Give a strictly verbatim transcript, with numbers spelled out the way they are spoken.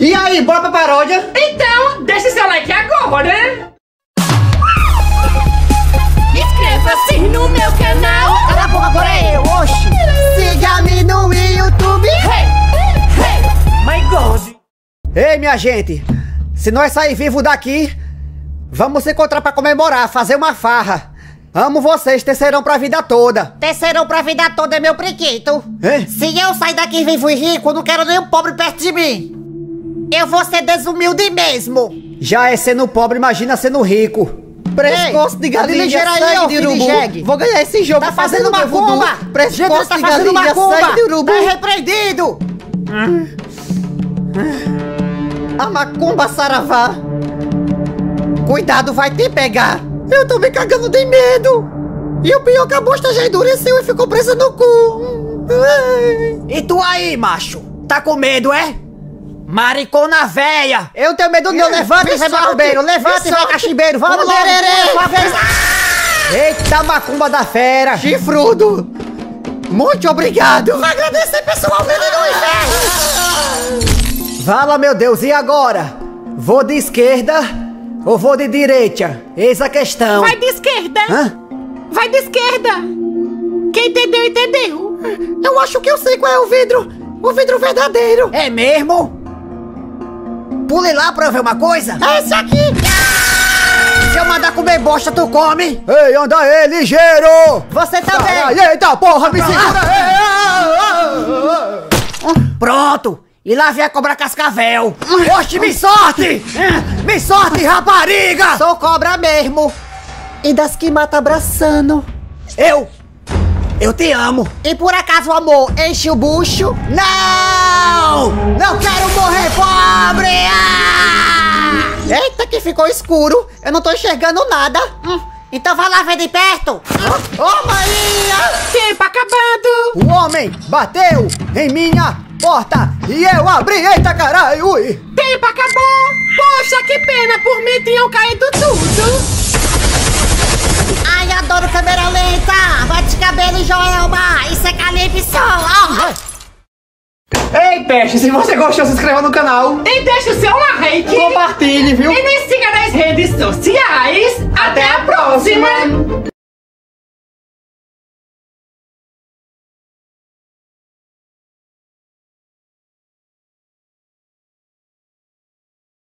E aí, bora pra paródia? Então, deixa seu like agora! Inscreva-se no meu canal. Cala a boca, agora é eu, oxi. Siga-me no YouTube. Hey, hey, my God! Ei, minha gente, se nós sair vivo daqui, vamos se encontrar pra comemorar, fazer uma farra. Amo vocês, terceirão pra vida toda. Terceirão pra vida toda é meu priquito. É? Se eu sair daqui vivo e rico, eu não quero nenhum pobre perto de mim. Eu vou ser desumilde mesmo. Já é sendo pobre, imagina sendo rico. Pescoço de galinha, ligeiro aí, sangue ó, de filho de urubu. jegue. Vou ganhar esse jogo Tá fazendo meu voodoo. macumba. Pescoço Tá de fazendo galinha, macumba. sangue de urubu. Tá repreendido. A macumba saravá. Cuidado, vai te pegar. Eu tô me cagando de medo. E o pior que a bosta já endureceu e ficou presa no cu. E tu aí, macho? Tá com medo, é? Maricona véia! Eu tenho medo não, levanta e vai macumbeiro, levanta e vai cachimbeiro, vamos logo! Eita macumba da fera! Chifrudo! Muito obrigado! Vou agradecer pessoalmente no inferno. Fala, meu Deus, e agora? Vou de esquerda ou vou de direita? Eis a questão. Vai de esquerda! Hã? Vai de esquerda! Quem entendeu, entendeu! Eu acho que eu sei qual é o vidro! O vidro verdadeiro! É mesmo? Pule lá pra eu ver uma coisa! Esse aqui! Se eu mandar comer bosta, tu come? Ei, anda aí, ligeiro! Você também! Caralho, eita porra, me segura! Pronto! E lá vem a cobra cascavel! Oxe, me sorte! Me sorte, rapariga! Sou cobra mesmo! E das que mata abraçando! Eu! Eu te amo! E por acaso o amor enche o bucho? Não! Não quero morrer pobre! Ah! Eita, que ficou escuro! Eu não tô enxergando nada! Hum, então vai lá ver de perto. Ô, oh, Maria! Tempo acabando! O homem bateu em minha porta e eu abri! Eita caralho! Ui! Tempo acabou! Poxa, que pena! Por mim tinham caído tudo! Ai, adoro câmera lenta. Bate cabelo e Joelma. Isso é Calypso. Oh. Ei, peste, se você gostou, se inscreva no canal. E deixa o seu like! Compartilhe, viu? E nos siga nas redes sociais! Até a próxima!